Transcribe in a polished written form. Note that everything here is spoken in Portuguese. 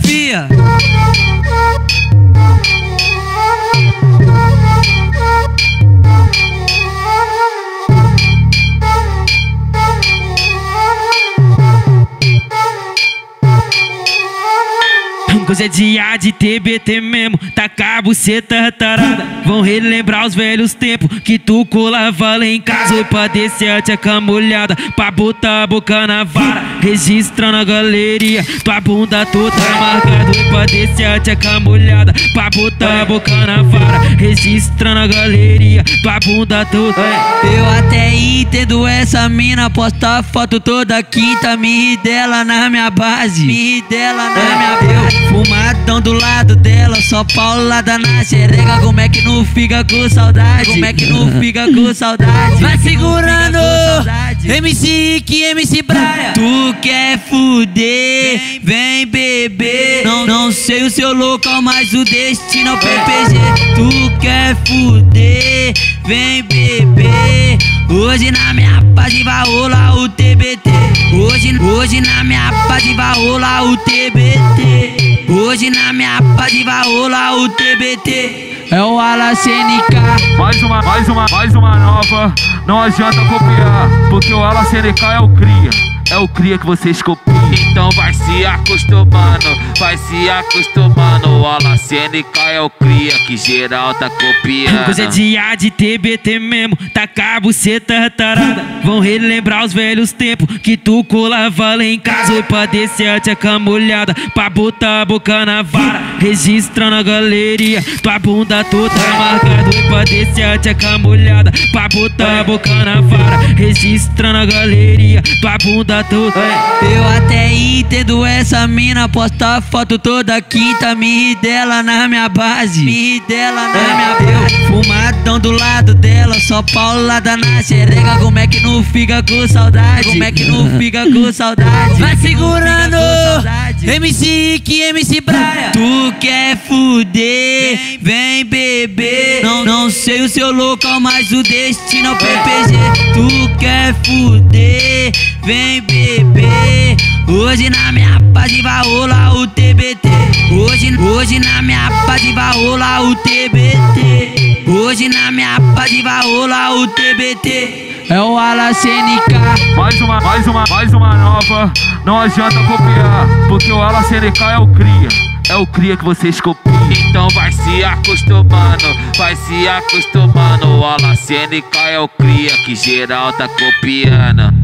copia. Hoje é dia de TBT mesmo, tá com a buceta tarada. Vão relembrar os velhos tempos que tu colava lá em casa. Oi pra descer a tcheca molhada, pra botar a boca na vara. Registra na galeria, tua bunda toda marcada. Oi pra descer a tcheca molhada, pra botar a boca na vara. Registra na galeria, tua bunda toda. Eu até entendo essa mina, posta foto toda quinta. Me ri dela na minha base, me ri dela na minha base. Fumadão do lado dela, só paulada na xereca. Como é que não fica com saudade? Como é que não fica com saudade? Vai segurando, MC que MC Braia. Tu quer fuder, vem beber. Não sei o seu local, mas o destino é o PPG. Tu quer fuder, vem beber. Hoje na minha paz vai rolar o TBT. Hoje na minha paz vai rolar o TBT. Hoje na minha paz vai rolar o TBT. É o Wallace NK. Mais uma nova. Não adianta copiar, porque o Wallace NK é o cria. É o cria que vocês copiam. Então vai se acostumando, vai se acostumando. O Wallace NK é o cria que geral tá copiando. Hoje é dia de TBT mesmo, tá com a buceta tarada. Vão relembrar os velhos tempos que tu colava lá em casa. Oi pra descer a tcheca molhada, pra botar a boca na vara. Registra na galeria, tua bunda toda marcada. Oi pra descer a tcheca molhada, pra botar a boca na vara. Registra na galeria, tua bunda toda. Eu até entendo essa mina, posta foto toda quinta. Me ri dela na minha base, me ri dela na minha base. Fumadão do lado dela, só paulada na xereca. Como é que não fica com saudade? Como é que não fica com saudade? Vai segurando, MC que MC Braia. Tu quer fuder, vem beber. Não sei o seu local, mas o destino é o PPG. Tu quer fuder, vem beber. Hoje na minha paz vai rolar o TBT. Hoje na minha paz vai rolar o TBT. Hoje na minha paz vai rolar o TBT. É o Wallace NK. Mais uma nova. Não adianta copiar, porque o Wallace NK é o cria. É o cria que vocês copiam. Então vai se acostumando, vai se acostumando. O Wallace NK é o cria que geral tá copiando.